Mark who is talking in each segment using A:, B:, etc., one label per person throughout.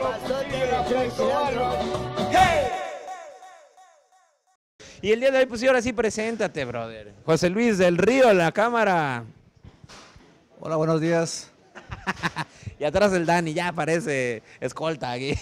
A: Y el día de hoy, pues sí, ahora sí, preséntate, brother. José Luis del Río, la cámara.
B: Hola, buenos días.
A: Y atrás el Dani, ya aparece escolta aquí.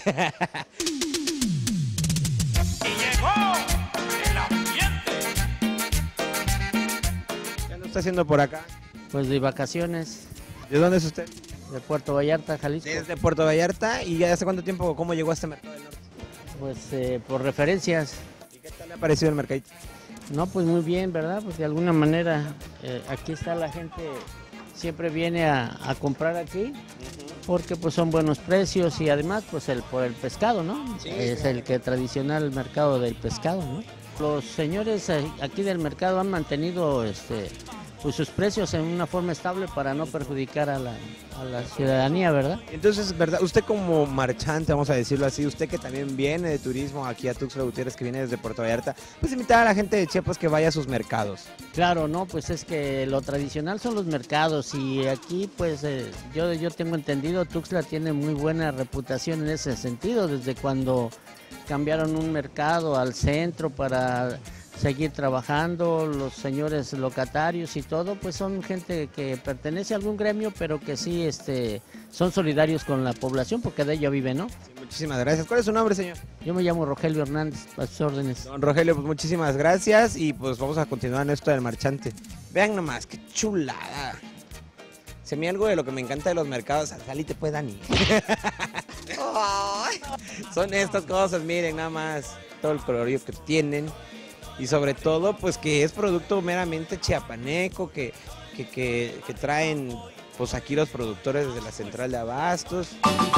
A: ¿Qué ando está haciendo por acá?
C: Pues de vacaciones,
A: ¿De dónde es usted?
C: de Puerto Vallarta, Jalisco.
A: Desde Puerto Vallarta. ¿Y ya hace cuánto tiempo, cómo llegó a este mercado del norte?
C: Pues por referencias.
A: ¿Y qué tal le ha parecido el mercadito?
C: No, pues muy bien, ¿verdad? Pues de alguna manera aquí está la gente, siempre viene a comprar aquí, porque pues son buenos precios y además pues por el pescado, ¿no?
A: Sí,
C: Es
A: claro.
C: el que tradicional mercado del pescado, ¿no? Los señores aquí del mercado han mantenido pues sus precios en una forma estable para no perjudicar a la ciudadanía, ¿verdad?
A: Entonces, ¿verdad? Usted como marchante, vamos a decirlo así, usted que también viene de turismo aquí a Tuxtla Gutiérrez, que viene desde Puerto Vallarta, pues invitar a la gente de Chiapas que vaya a sus mercados.
C: Claro, no, pues es que lo tradicional son los mercados y aquí pues yo tengo entendido Tuxtla tiene muy buena reputación en ese sentido, desde cuando cambiaron un mercado al centro para seguir trabajando, los señores locatarios y todo, pues son gente que pertenece a algún gremio, pero que sí son solidarios con la población porque de ello viven, ¿no?
A: Sí, muchísimas gracias. ¿Cuál es su nombre, señor?
C: Yo me llamo Rogelio Hernández, a sus órdenes.
A: Don Rogelio, pues muchísimas gracias y pues vamos a continuar en esto del marchante. Vean nomás, qué chulada. Se me algo de lo que me encanta de los mercados. Salite pues, Dani. Ay, son estas cosas, miren nada más, todo el colorío que tienen. Y sobre todo, pues que es producto meramente chiapaneco, que traen pues aquí los productores desde la central de abastos.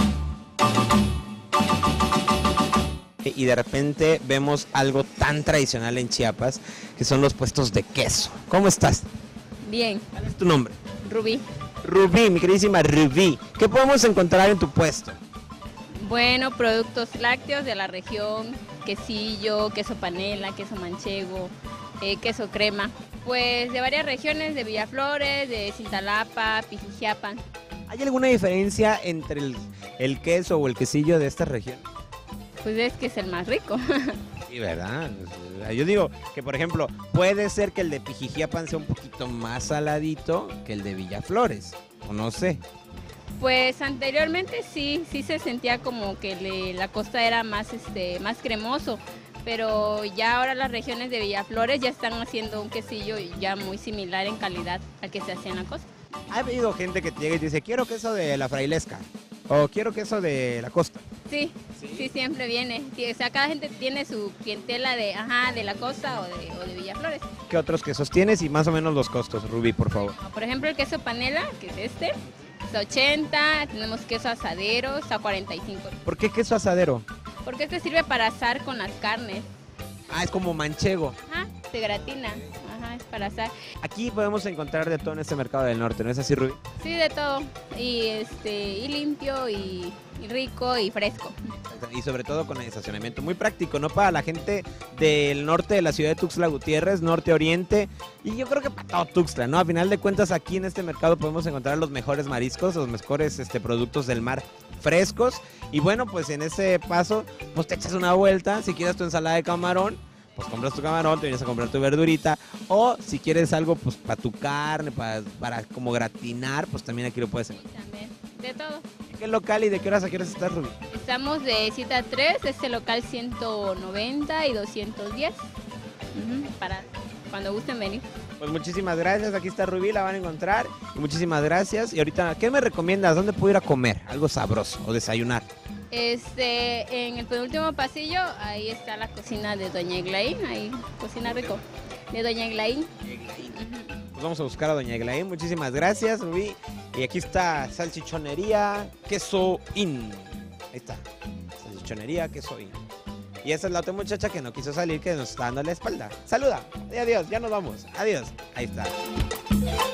A: Y de repente vemos algo tan tradicional en Chiapas, que son los puestos de queso. ¿Cómo estás?
D: Bien,
A: ¿Cuál es tu nombre?
D: Rubí.
A: Rubí, mi queridísima Rubí. ¿Qué podemos encontrar en tu puesto?
D: Bueno, productos lácteos de la región, quesillo, queso panela, queso manchego, queso crema. Pues de varias regiones, de Villaflores, de Cintalapa, Pijijiapan.
A: ¿Hay alguna diferencia entre el queso o el quesillo de esta región?
D: Pues es que es el más rico.
A: Sí, ¿verdad? Yo digo que, por ejemplo, puede ser que el de Pijijiapan sea un poquito más saladito que el de Villaflores, o no sé.
D: Pues anteriormente sí se sentía como que la costa era más cremoso, pero ya ahora las regiones de Villaflores ya están haciendo un quesillo ya muy similar en calidad al que se hacía en la costa.
A: Ha habido gente que te llega y te dice, quiero queso de la Frailesca, o quiero queso de la costa.
D: Sí, siempre viene. Sí, o sea, cada gente tiene su clientela de la costa o de Villaflores.
A: ¿Qué otros quesos tienes y más o menos los costos, Rubí, por favor?
D: Por ejemplo, el queso panela, que es es 80, tenemos queso asadero, está 45.
A: ¿Por qué queso asadero?
D: Porque este sirve para asar con las carnes.
A: Ah, es como manchego.
D: Ajá, se gratina. Ajá, es para asar.
A: Aquí podemos encontrar de todo en este mercado del norte, ¿no es así, Rubí?
D: Sí, de todo. Y limpio, y rico, y fresco.
A: Y sobre todo con el estacionamiento muy práctico, ¿no? Para la gente del norte de la ciudad de Tuxtla Gutiérrez, norte-oriente, y yo creo que para todo Tuxtla, ¿no? A final de cuentas, aquí en este mercado podemos encontrar los mejores mariscos, los mejores productos del mar frescos, y bueno, pues en ese paso, pues te echas una vuelta, si quieres tu ensalada de camarón, pues compras tu camarón, te vienes a comprar tu verdurita, o si quieres algo, pues para tu carne, para como gratinar, pues también aquí lo puedes encontrar.
D: También, de todo.
A: ¿En qué local y de qué horas a qué horas estás, Rubí?
D: Estamos de 7 a 3, local 190 y 210. Para cuando gusten venir.
A: Pues muchísimas gracias, aquí está Rubí, la van a encontrar. Y muchísimas gracias. Y ahorita, ¿qué me recomiendas? ¿Dónde puedo ir a comer? Algo sabroso o desayunar.
D: En el penúltimo pasillo, ahí está la cocina de Doña Eglaín, ahí cocina rico, de Doña Eglaín.
A: Pues vamos a buscar a Doña Eglaín, muchísimas gracias, Rubí. Y aquí está Salchichonería Queso Inn. Ahí está, Salchichonería Queso Inn. Y esa es la otra muchacha que no quiso salir, que nos está dando la espalda. Saluda, adiós, ya nos vamos, adiós. Ahí está.